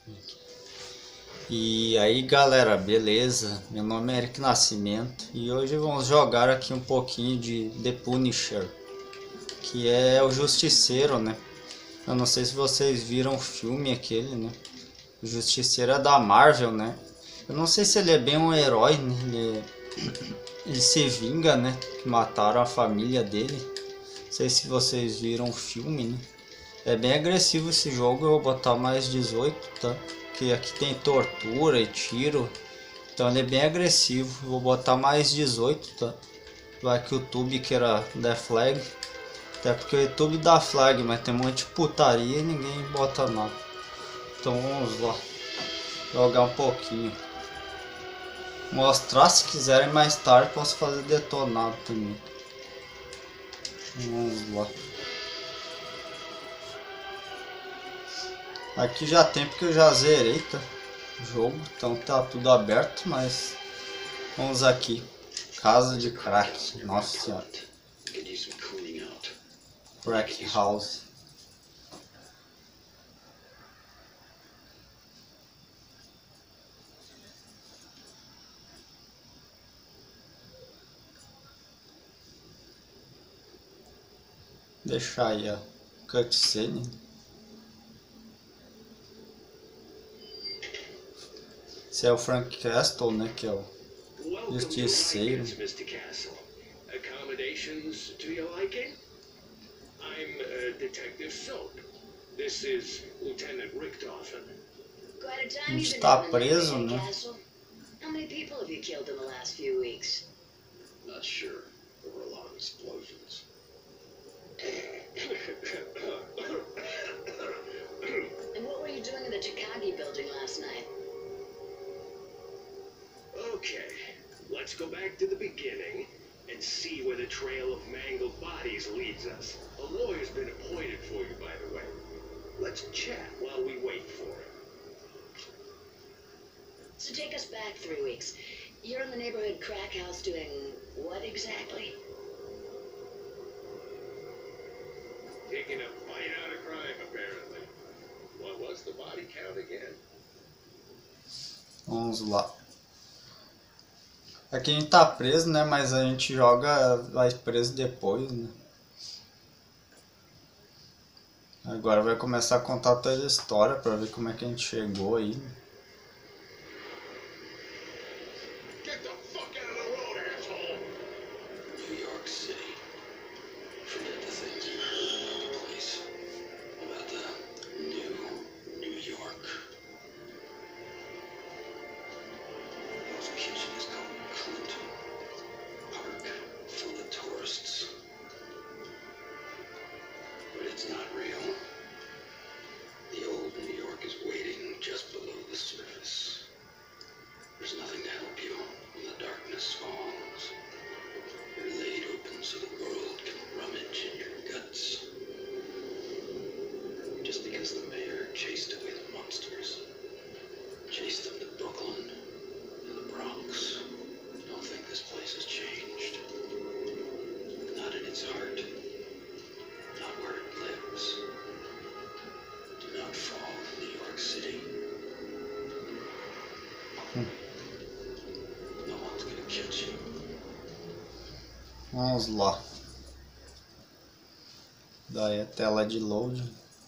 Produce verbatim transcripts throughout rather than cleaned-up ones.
E aí galera, beleza? Meu nome é Eric Nascimento e hoje vamos jogar aqui um pouquinho de The Punisher, que é o Justiceiro, né? Eu não sei se vocês viram o filme aquele, né? O Justiceiro é da Marvel, né? Eu não sei se ele é bem um herói, né? Ele, ele se vinga, né? Que mataram a família dele. Não sei se vocês viram o filme, né? É bem agressivo esse jogo, eu vou botar mais dezoito, tá? Porque aqui tem tortura e tiro, então ele é bem agressivo. Vou botar mais dezoito, tá? Vai que o YouTube queira dar flag. Até porque o YouTube dá flag, mas tem um monte de putaria e ninguém bota nada. Então vamos lá. Jogar um pouquinho. Mostrar se quiserem mais tarde, posso fazer detonado também. Vamos lá. Aqui já tem porque eu já zerei, tá? O jogo, então tá tudo aberto, mas vamos aqui. Casa de crack, nossa senhora. Crack house. Deixar aí a cutscene. Esse é o Frank Castle, né, que é o Justiceiro. Accommodations to your liking? I'm uh, Detective Soap. This is Lieutenant Richtofen. A gente tá preso, né? How many people have you killed in the last few weeks? Not sure. There were a lot of explosions. And what were you doing in the Takagi building last night? Okay, let's go back to the beginning and see where the trail of mangled bodies leads us. A lawyer's been appointed for you, by the way. Let's chat while we wait for him. So take us back three weeks. You're in the neighborhood crack house doing what exactly? Taking a bite out of crime, apparently. What was the body count again? Vamos lá. Aqui a gente tá preso, né? Mas a gente joga, vai preso depois, né? Agora vai começar a contar toda a história pra ver como é que a gente chegou aí. Get the fuck out of the road, asshole! New York City. Forget the things you heard about the place. About the new New York. Those kitchens called Clinton Park, full of tourists. But it's not real. The old New York is waiting just below the surface. There's nothing to help you when the darkness falls. You're laid open so the world can rummage in your guts. Just because the mayor chased away the monsters, chased them to Brooklyn and the Bronx, don't think this place has changed. Not in its heart. Not where it lives. Do not fall in New York City. No one's gonna catch you. Vamos lá. Daí a tela de load.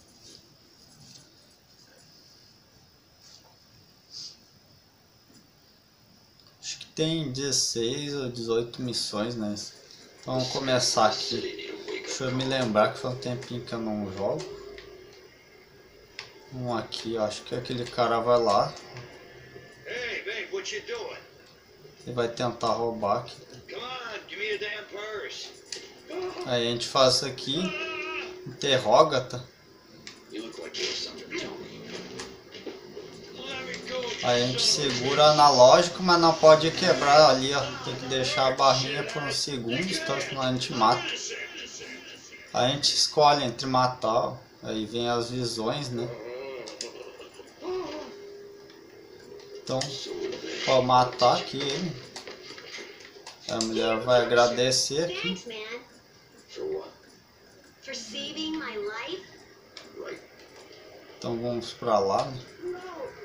Acho que tem dezesseis ou dezoito missões, né? Então vamos começar aqui. Deixa eu me lembrar que foi um tempinho que eu não jogo. Um aqui, acho que aquele cara vai lá. Hey, babe, what you doing? Ele vai tentar roubar aqui. Come on, give me your damn purse. Aí a gente faz isso aqui. Interroga, tá? You look like you have something to tell me. Let me go. Aí a gente segura analógico, mas não pode quebrar ali, ó. Tem que deixar a barrinha por uns segundos, tá? Senão a gente mata. Aí a gente escolhe entre matar, ó. Aí vem as visões, né? Então, pode matar aqui ele. A mulher vai agradecer aqui. Thanks, man. For what? For saving my life? Right. Então vamos pra lá, né? No,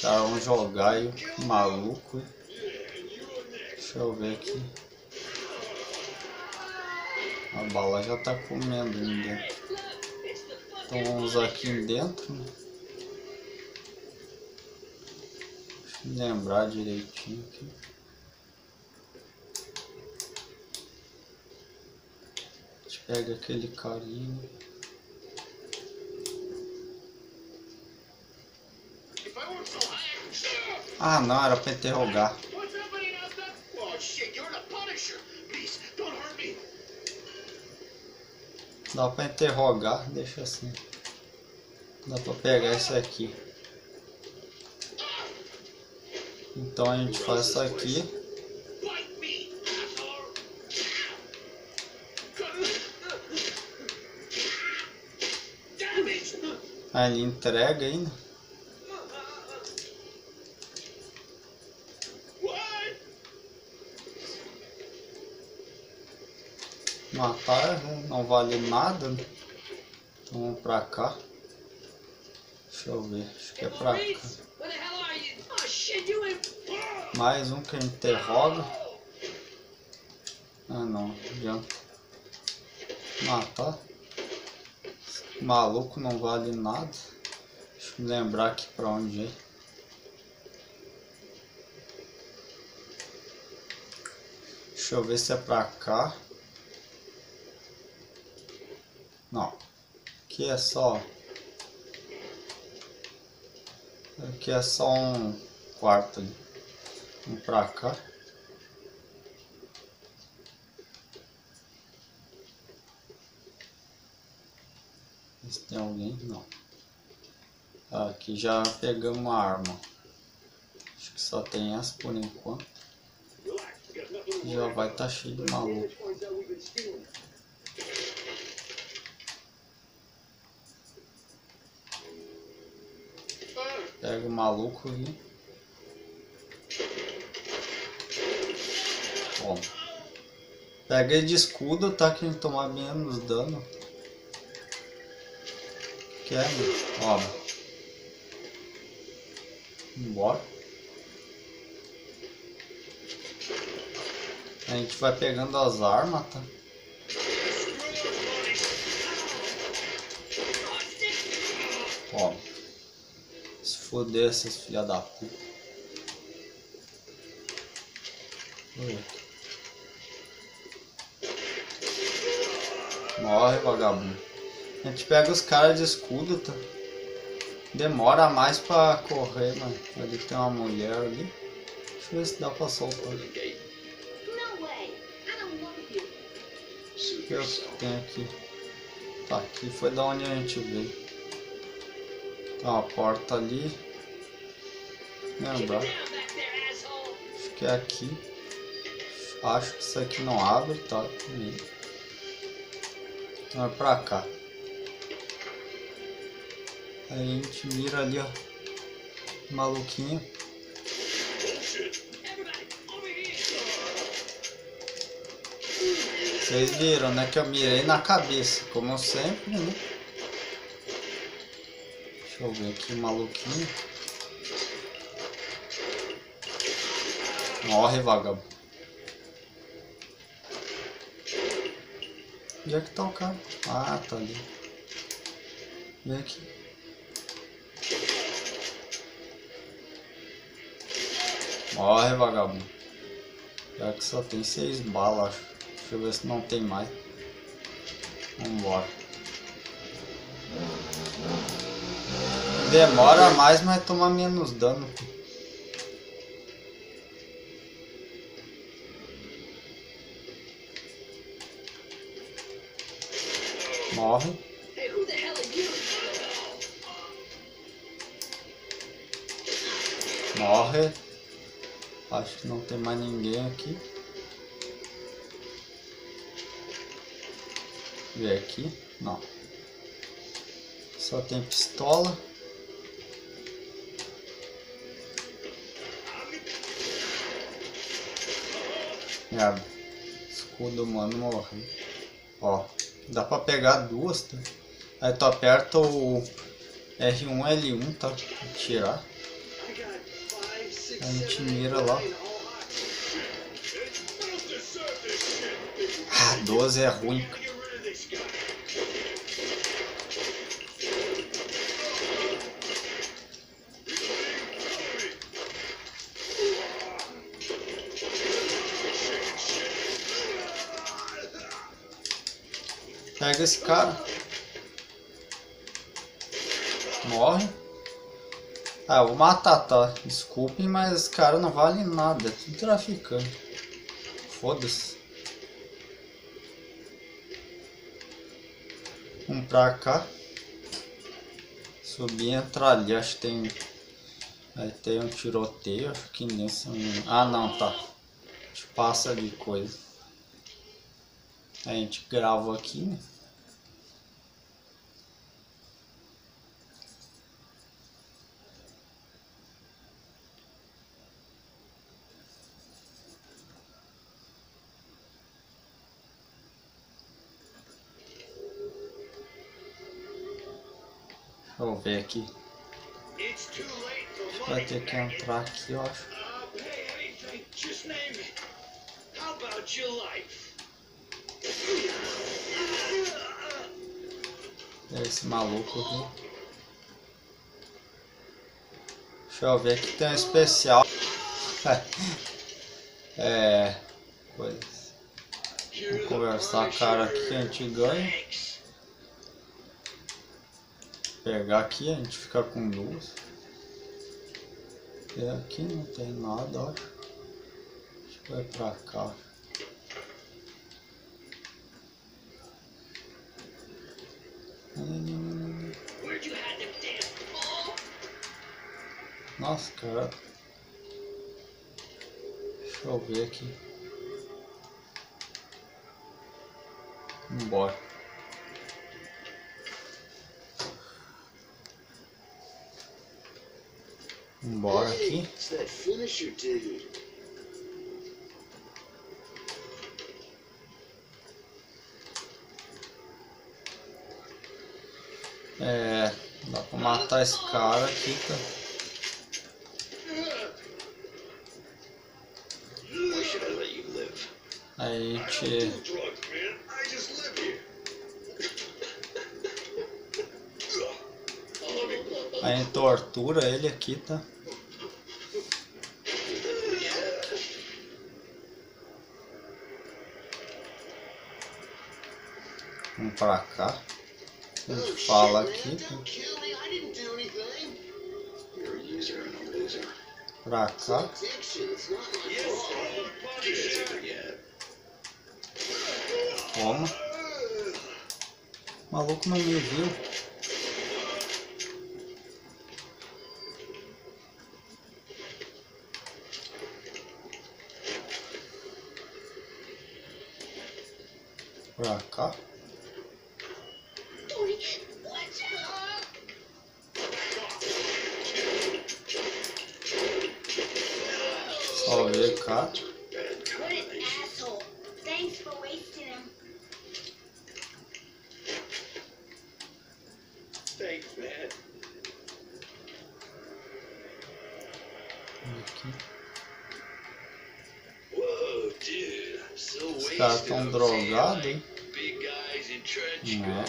caras vão jogar e o maluco. Deixa eu ver aqui. A bala já tá comendo ali dentro. Então vamos aqui dentro. Deixa eu lembrar direitinho aqui. A gente pega aquele carinha. Ah não, era pra interrogar. Dá pra interrogar, deixa assim. Dá pra pegar isso aqui. Então a gente faz isso aqui. Aí ele entrega ainda. Matar, né? Não vale nada. Né? Então vamos pra cá. Deixa eu ver, acho que é pra cá. Mais um que interroga. Ah não, adianta matar. Maluco não vale nada. Deixa eu lembrar aqui pra onde é. Deixa eu ver se é pra cá. Não. Aqui é só. Aqui é só um quarto ali. Vamos pra cá. Se tem alguém? Não. Aqui já pegamos uma arma. Acho que só tem essa por enquanto. Já vai estar tá cheio de maluco. Pega o maluco ali. Bom. Pega ele de escudo, tá? Que ele tomar menos dano. Quer, ó. Bora. A gente vai pegando as armas, tá? Ó. Se foder esses filha da puta. Morre, vagabundo. A gente pega os caras de escudo, tá? Demora mais pra correr, mano. Ali tem uma mulher ali. Deixa eu ver se dá pra soltar. O que tem aqui? Tá, aqui foi da onde a gente veio. Tem uma porta ali. Lembrar. Acho que é aqui. Acho que isso aqui não abre, tá? Vai pra cá. Aí a gente mira ali, ó. Maluquinho. Vocês viram, né? Que eu mirei na cabeça, como sempre, né? Deixa eu ver aqui o maluquinho. Morre, vagabundo. Onde é que tá o cara? Ah, tá ali. Vem aqui. Morre, vagabundo. Já que só tem seis balas, acho. Deixa eu ver se não tem mais. Vambora. Demora mais, mas toma menos dano. Morre. Morre. Acho que não tem mais ninguém aqui. Ver aqui. Não. Só tem pistola. Merda. Escudo humano morre. Ó. Dá pra pegar duas, tá? Aí tu aperta o R um L um, tá? Tirar. A gente mira lá. Ah, doze é ruim. Pega esse cara. Morre. Ah, eu vou matar, tá? Desculpem, mas esse cara não vale nada. É tudo traficante. Foda-se. Vamos pra cá. Subir e entrar ali. Acho que tem... Vai ter um tiroteio. Acho que nesse... Ah, não, tá. A gente passa de coisa. A gente grava aqui, né? Deixa eu ver aqui. Vai ter que entrar aqui, eu acho. É esse maluco aqui. Deixa eu ver aqui, tem um especial. É... Coisa. Vamos conversar com a cara aqui que a gente ganha. Pegar aqui, a gente fica com duas. E aqui não tem nada, ó. A gente vai pra cá. Nossa, cara. Deixa eu ver aqui. Vambora. Vambora aqui. É, dá pra matar esse cara aqui, tá? Aí a gente... Aí a gente tortura ele aqui, tá? Vamos pra cá. A gente fala aqui. Pra cá. Toma. O maluco não me viu. Pra cá. Só ver cá. Os caras estão drogados, hein? Não.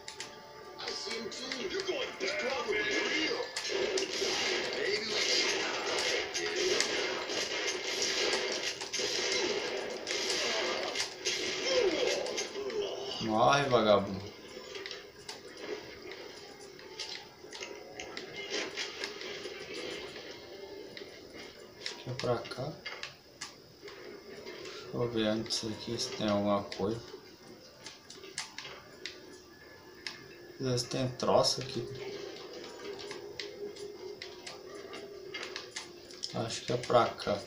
Morre, vagabundo. Acho que é pra cá. Deixa eu ver antes aqui se tem alguma coisa. Às vezes tem troço aqui. Acho que é pra cá.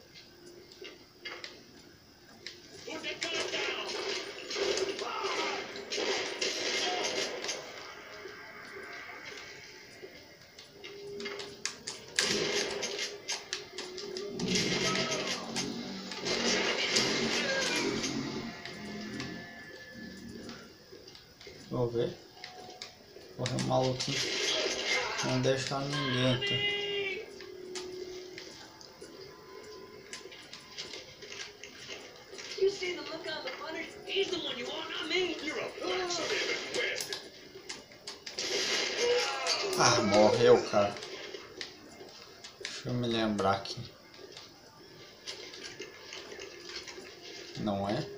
Deixa eu ver. Corre um maluquinho. Não deixar ninguém, tá? He's the one you want, not me. You're a backstabbing bastard. Ah, morreu, cara. Deixa eu me lembrar aqui. Não é?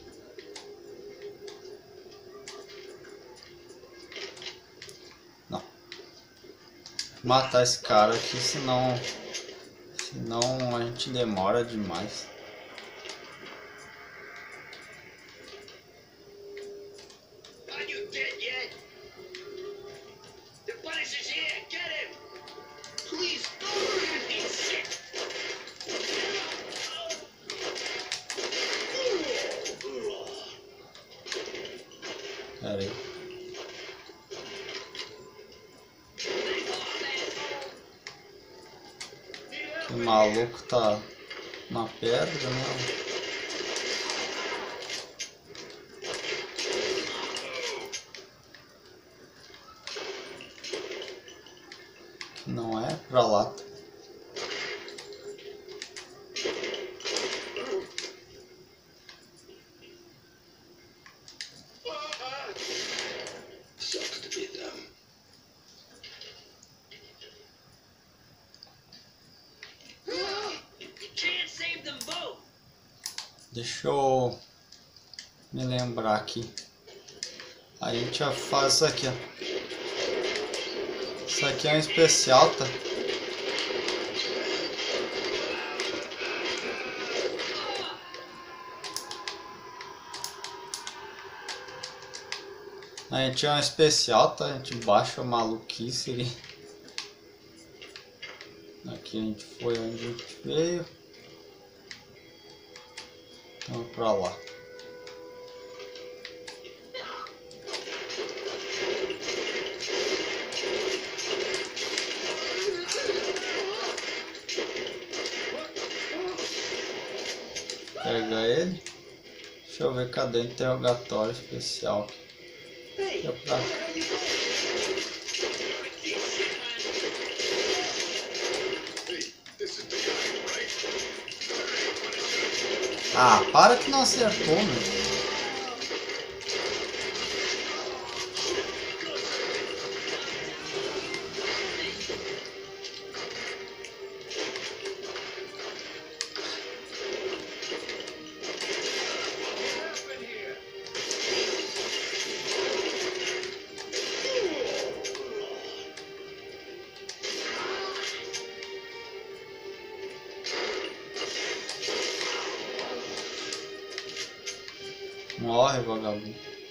Não. Matar esse cara aqui, senão... Senão a gente demora demais. Are you dead yet? The Punisher's here. Get him. Please. He's sick. Pera aí. O maluco tá na pedra, né? Não é pra lá. Sucks to be them. Can't save them both. Deixa eu me lembrar aqui. A gente já faz isso aqui, ó. Isso aqui é um especial, tá? A gente é um especial, tá? A gente baixa a maluquice ali. Aqui a gente foi onde a gente veio. Vamos pra lá. Pega ele. Deixa eu ver, cadê o interrogatório especial? É pra... Ah, para que não acertou, meu. Morre, vagabundo.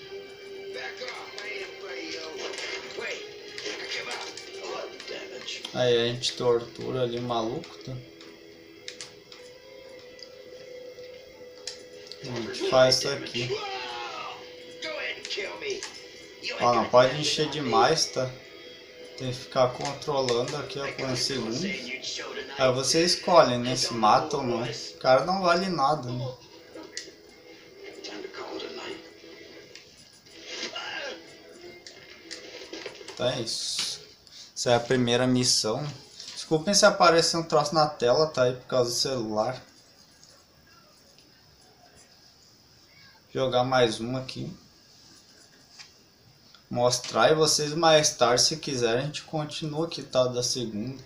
Aí a gente tortura ali o maluco, tá? A gente faz isso aqui. Ó, não pode encher demais, tá? Tem que ficar controlando aqui, ó, por um segundo. Aí você escolhe, né? Se mata ou não. O cara não vale nada, né? Então é isso. Essa é a primeira missão. Desculpem se aparecer um troço na tela, tá aí por causa do celular. Vou jogar mais uma aqui. Mostrar e vocês mais tarde, se quiserem, a gente continua aqui, tá? Da segunda.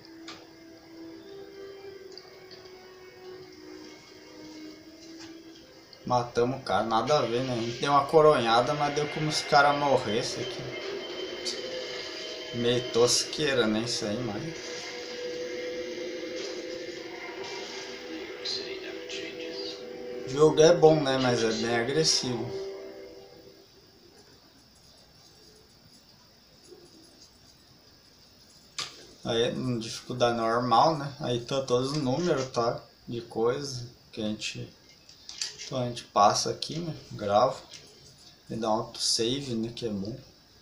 Matamos o cara, nada a ver, né? A gente deu uma coronhada, mas deu como se o cara morresse aqui. Meio tosqueira, né? Isso aí, mas... O jogo é bom, né? Mas é bem agressivo. Aí, dificuldade normal, né? Aí tá todos os números, tá? De coisa que a gente... Então a gente passa aqui, né? Grava. E dá um autosave, né? Que é bom.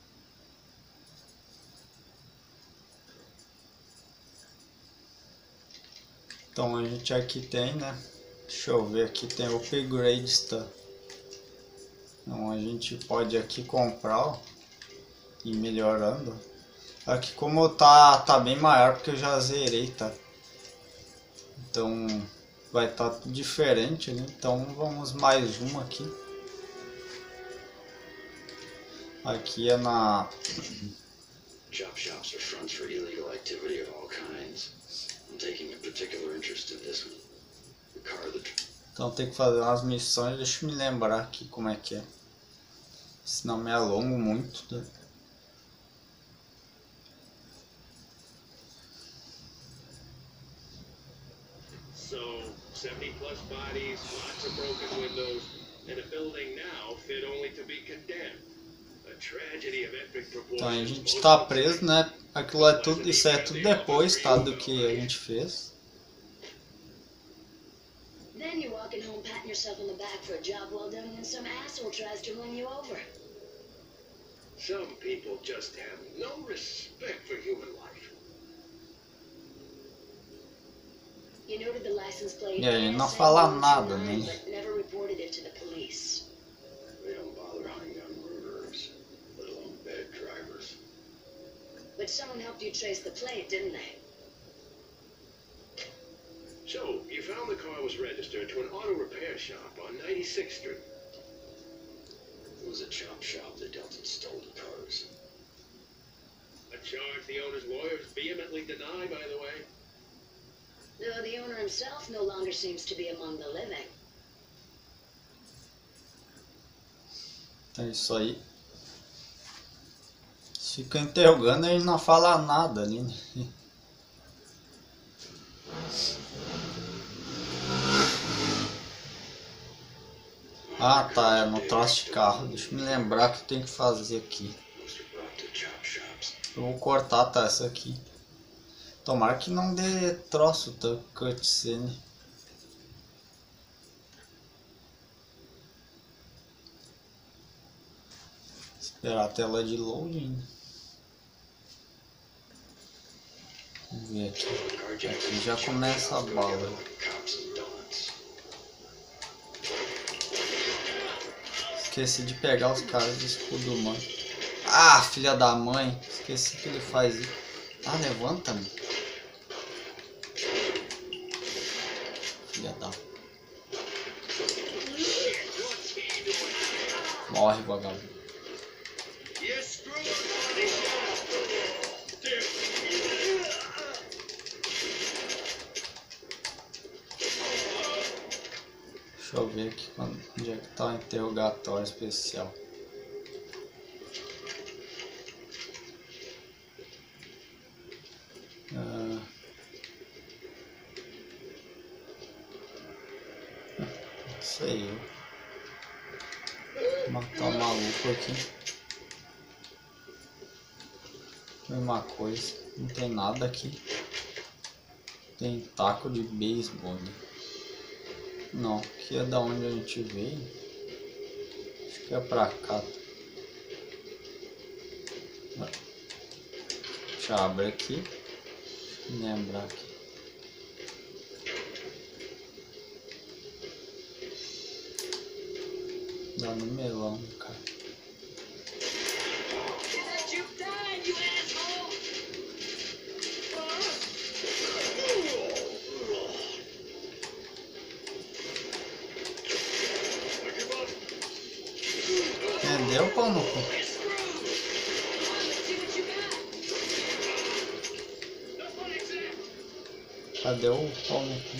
Então a gente aqui tem, né? Deixa eu ver, aqui tem upgrades, tá? Então a gente pode aqui comprar, ó, e ir melhorando. Aqui como tá, tá bem maior porque eu já zerei, tá? Então vai estar tá tudo diferente, né? Então vamos mais uma aqui. Aqui é na... Chop shops are fronts for illegal activity of all kinds. I'm taking a particular interest in this one. The car that... Então tem que fazer umas missões, deixa eu me lembrar aqui como é que é. Senão me alongo muito. Né? So, seventy plus bodies, lots of broken windows, and a building now fit only to be condemned. A tragedy of epic proportions. Então a gente tá preso, né? Aquilo é tudo, isso é tudo depois, tá? Do que a gente fez. Then you're walking home patting yourself on the back for a job well done when some asshole tries to run you over. Some people just have no respect for human life. You noted the license plate. E aí, não S M fala one two nada, nine, né? but never reported it to the police. They don't bother hunting down murderers, let alone bad drivers. But someone helped you trace the plate, didn't they? So, you found the car was registered to an auto repair shop on ninety-sixth Street. It was a chop shop that dealt in stolen cars. A charge the owner's lawyers vehemently deny, by the way. Though the owner himself no longer seems to be among the living. Então é isso aí. Fica interrogando e ele não fala nada ali, né? Ah tá, é no troço de carro. Deixa eu me lembrar que eu tenho que fazer aqui. Eu vou cortar, tá, essa aqui. Tomara que não dê troço, tá? Cutscene. Esperar a tela de loading. Vamos ver aqui. Aqui já começa a bala. Esqueci de pegar os caras do escudo humano. Ah, filha da mãe. Esqueci que ele faz isso. Ah, levanta-me. Filha da... Morre, vagabundo. Deixa eu ver aqui onde é que tá o interrogatório especial. Ah, não sei eu. Vou matar o maluco aqui. Mesma coisa, não tem nada aqui. Tem taco de beisebol, né? Não, aqui é da onde a gente veio. Acho que é pra cá. Deixa eu abrir aqui. Deixa eu lembrar aqui. Dá no melão, cara. Entendeu, pau no cu? Cadê o pau no cu?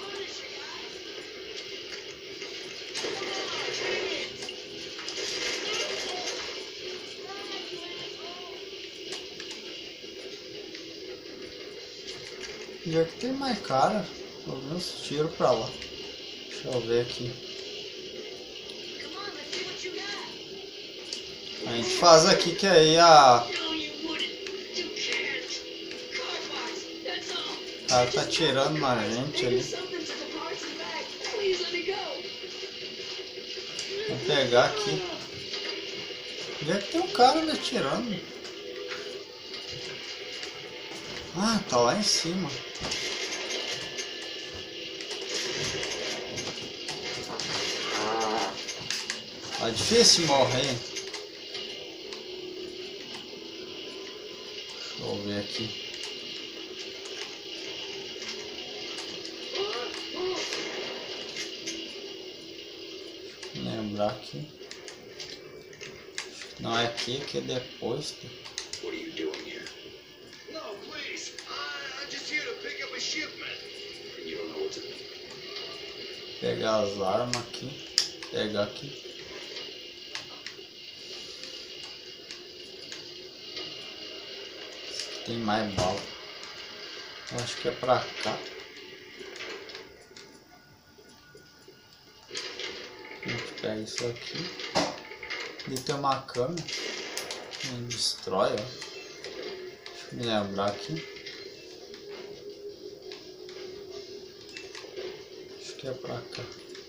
Já que tem mais cara, pelo menos tiro pra lá. Deixa eu ver aqui. A gente faz aqui que aí a... O cara tá tirando na gente ali. Vou pegar aqui. Onde é que tem um cara me atirando? Ah, tá lá em cima. Tá difícil morrer. Deixa eu ver aqui. Deixa eu lembrar aqui. Não é aqui, que é depois. Tá? What are you doing here? No, please. I, I'm just here to pick up a shipment. And you don't know what's in it? Pegar as armas aqui. Pegar aqui. Tem mais bala. Eu acho que é pra cá. A gente pega isso aqui. Ali tem uma câmera. A gente destrói, ó. Deixa eu me lembrar aqui. Acho que é pra cá.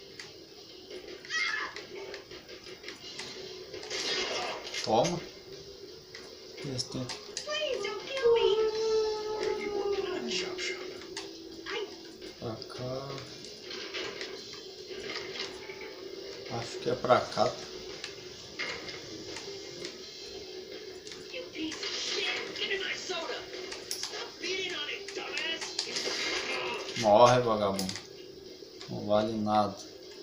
Toma. Esse tem... Please don't kill me. Why are you working in that shop shop? Pra cá. Acho que é pra cá. You piece of shit. Give me my soda. Stop beating on it, dumbass. Morre, vagabundo. Não vale nada.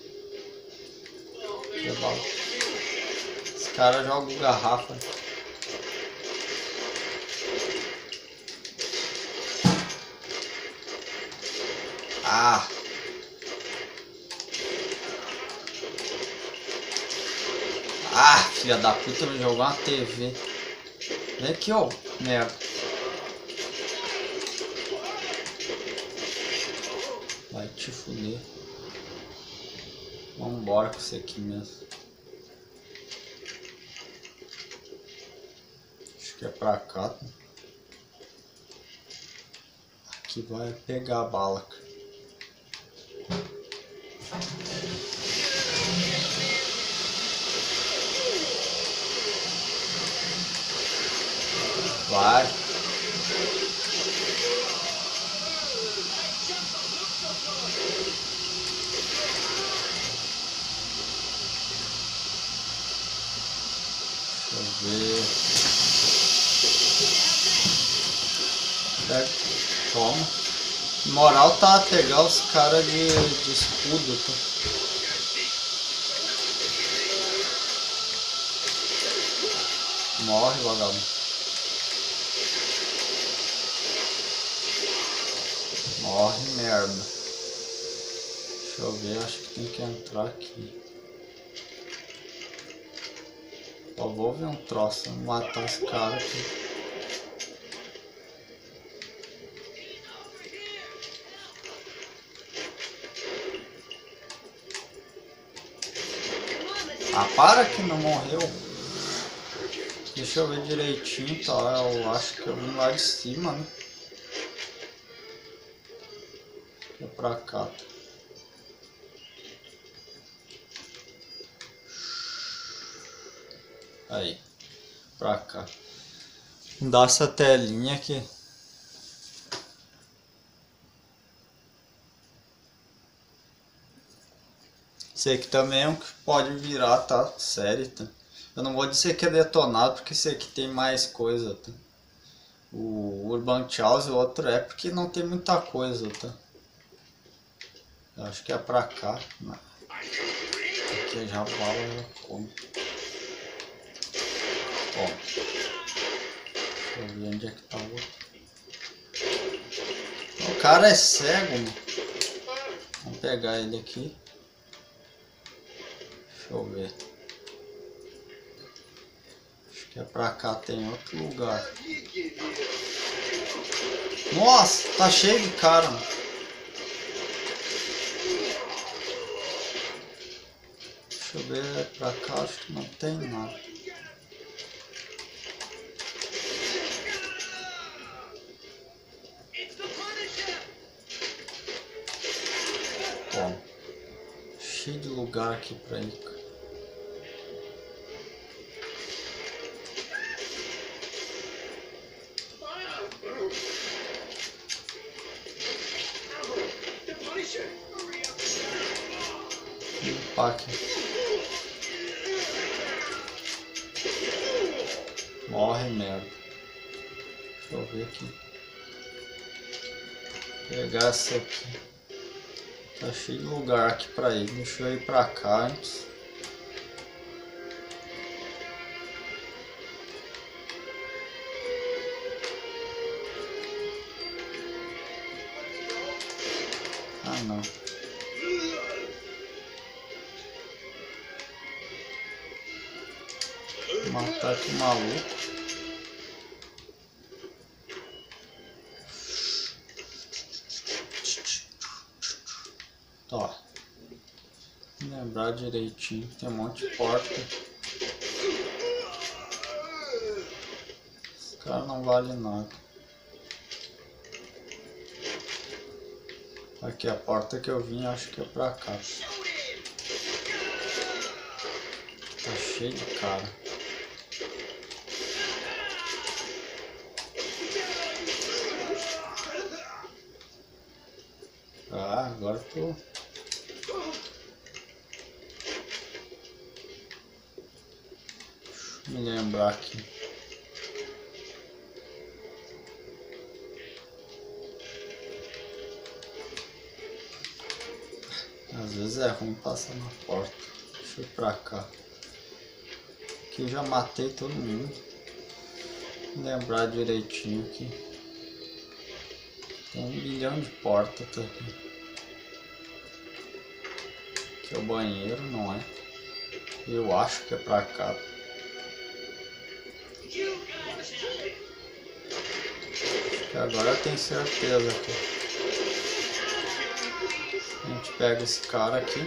Que bala. Esse cara joga garrafa. Ah! Ah, filha da puta, me jogou uma T V. Vem aqui, ó, merda. Vai te fuder. Vambora com isso aqui mesmo. Acho que é pra cá. Aqui vai pegar a bala. Vai. Deixa eu ver. Pega. Toma. Moral tá pegar os caras de, de escudo. Tá? Morre, vagabundo. Morre, merda. Deixa eu ver, acho que tem que entrar aqui. Só vou ver um troço, matar esse cara aqui. Ah, para que não morreu. Deixa eu ver direitinho, tá? Eu acho que eu vim lá de cima, né? É pra cá. Aí. Pra cá. Dá essa telinha aqui. Esse aqui também é um que pode virar, tá? Série, tá? Eu não vou dizer que é detonado, porque esse aqui tem mais coisa, tá? O Urban Chaos e o outro é porque não tem muita coisa, tá? Eu acho que é pra cá. Não. Aqui já bala, eu como. Ó. Deixa eu ver onde é que tá o outro. O cara é cego, mano. Vamos pegar ele aqui. Deixa eu ver. Acho que é pra cá, tem outro lugar. Nossa, tá cheio de cara, mano. Deixa eu ver pra cá, acho que não tem nada. Bom, cheio de lugar aqui pra ir. Aqui. Morre, merda. Deixa eu ver aqui. Pegar essa aqui. Tá cheio de lugar aqui pra ir. Deixa eu ir pra cá antes. Ah, não. Matar aqui o maluco. Tá. Lembrar direitinho. Tem um monte de porta. Esse cara não vale nada. Aqui a porta que eu vim, acho que é pra cá. Tá cheio de cara. Ah, agora tô. Deixa eu me lembrar aqui. Às vezes é ruim passar na porta. Deixa eu ir pra cá. Aqui eu já matei todo mundo. Vou lembrar direitinho aqui. Tem um milhão de portas também. Aqui é o banheiro, não é? Eu acho que é pra cá. Acho que agora eu tenho certeza que a gente pega esse cara aqui.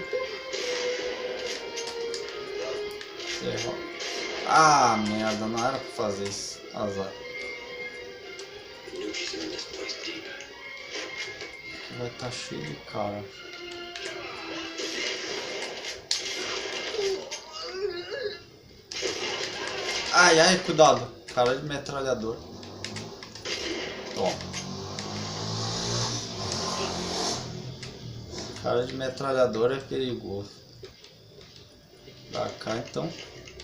Errou. Ah, merda, não era pra fazer isso. Azar. Vai estar cheio de cara. Ai, ai, cuidado. Cara de metralhador. Toma. Cara de metralhador é perigoso. Pra cá então.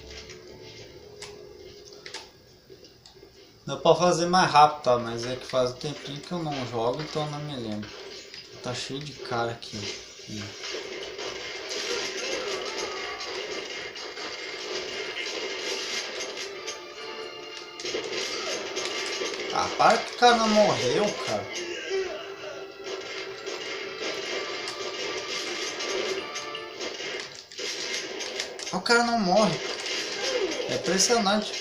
Dá pra fazer mais rápido, tá? Mas é que faz um tempinho que eu não jogo, então eu não me lembro. Tá cheio de cara aqui. Hum. Ah, para que o cara não morreu, cara. O cara não morre. É impressionante.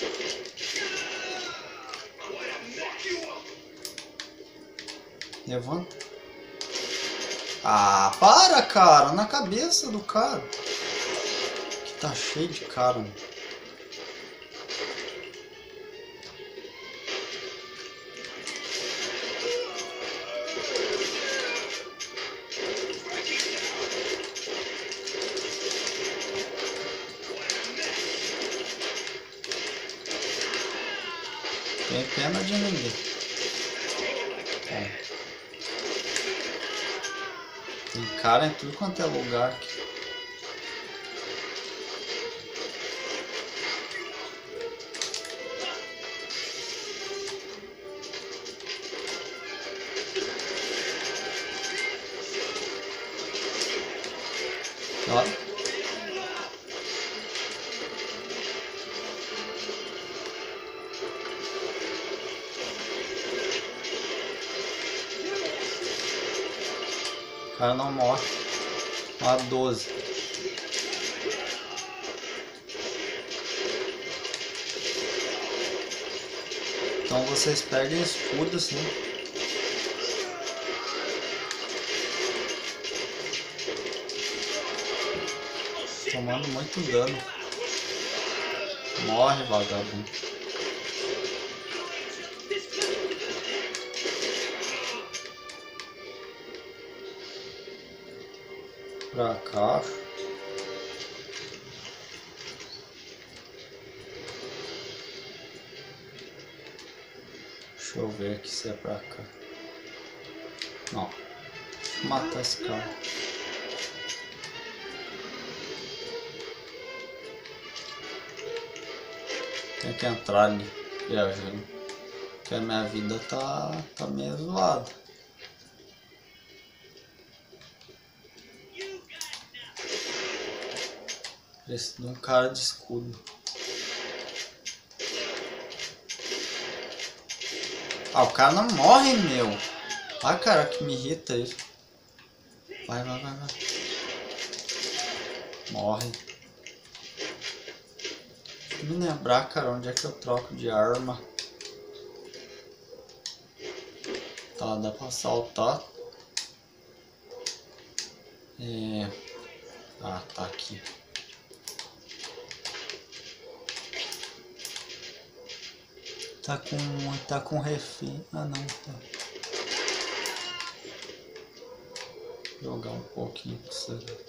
Levanta. Ah, para, cara. Na cabeça do cara. Que tá cheio de cara. Mano. Tem pena de ninguém. É. Tem cara em tudo quanto é lugar aqui. Ó. O cara não morre. A doze. Então vocês pegam escudo assim. Tomando muito dano. Morre, vagabundo. Pra cá. Deixa eu ver aqui se é pra cá. Não. Deixa eu matar esse cara. Tem que entrar ali, viajando. Porque a minha vida tá, tá meio zoada. Preciso de um cara de escudo. Ah, o cara não morre, meu. Ah, cara, que me irrita isso. Vai, vai, vai, vai. Morre. Deixa eu me lembrar, cara, onde é que eu troco de arma. Tá, dá pra saltar. É... Ah, tá aqui. Tá com... tá com refém. Ah, não, tá. Vou jogar um pouquinho pra você ver.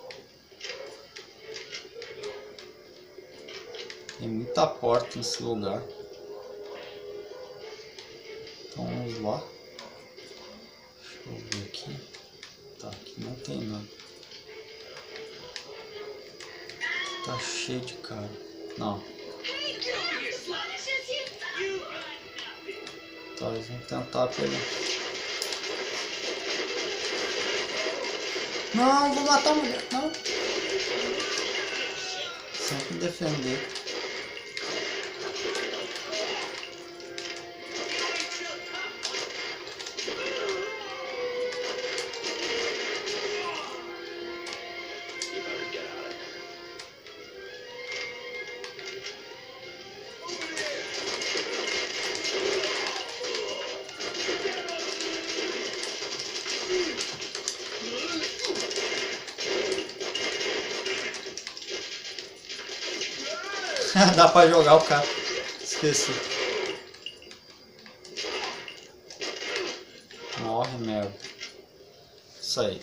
Tem muita porta nesse lugar. Então vamos lá. Deixa eu ver aqui. Tá, aqui não tem nada. Tá cheio de cara. Não. Tá, eles vão tentar pegar. Não, vou matar a mulher. Não. Sempre defender. Dá pra jogar o cara. Esqueci. Morre, merda. Isso aí.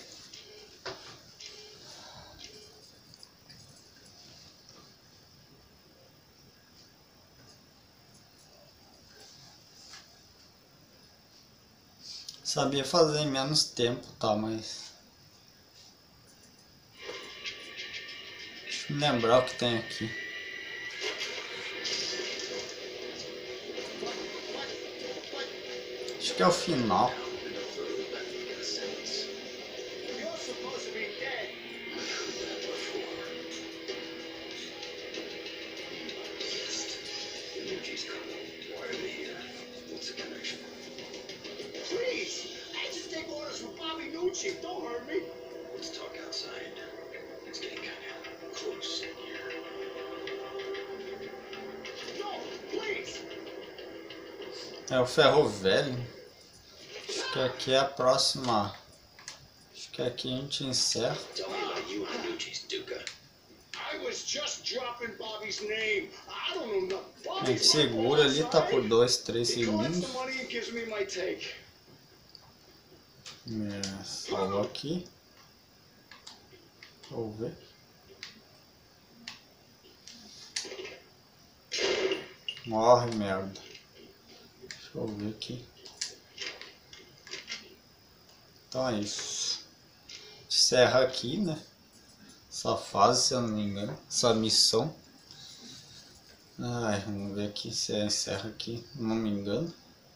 Sabia fazer em menos tempo, tá, mas... Deixa eu me lembrar o que tem aqui. Acho que é o final. Don't hurt me. Let's talk outside. It's getting kind of close in here. No, please. É o ferro velho. Acho que aqui é a próxima. Acho que aqui a gente encerra. Tell me about you and Nucci's Duca. I was just dropping Bobby's name. I don't know nothing. A gente segura ali, tá por dois, três segundos. É, salva aqui. Vou ver. Morre, merda. Deixa eu ver aqui. Então é isso. Encerra aqui, né? Essa fase, se eu não me engano. Essa missão. Ai, vamos ver aqui se encerra aqui. Não me engano.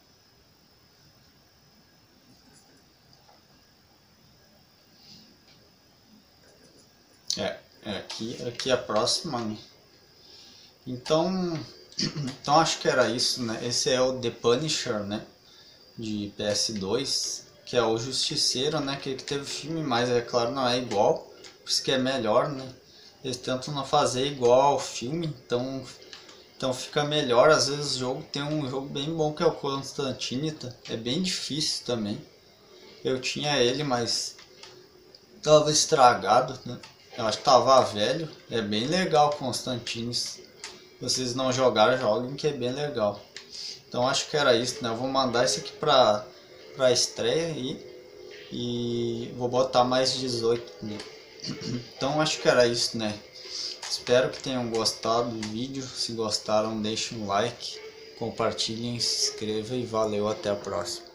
É, é aqui, aqui é a próxima, né? Então, então acho que era isso, né? Esse é o The Punisher, né? De P S dois, que é o Justiceiro, né? Que teve filme, mas é claro não é igual, por isso que é melhor, né? Eles tentam não fazer igual ao filme, então, então fica melhor. Às vezes o jogo tem um jogo bem bom que é o Constantine, tá? É bem difícil também. Eu tinha ele, mas tava estragado, né? Eu acho que tava velho. É bem legal Constantine. Se vocês não jogaram, joguem que é bem legal. Então acho que era isso, né? Eu vou mandar isso aqui pra, pra estreia aí. E vou botar mais dezoito, né? Então acho que era isso, né? Espero que tenham gostado do vídeo. Se gostaram, deixem um like, compartilhem, se inscrevam e valeu, até a próxima.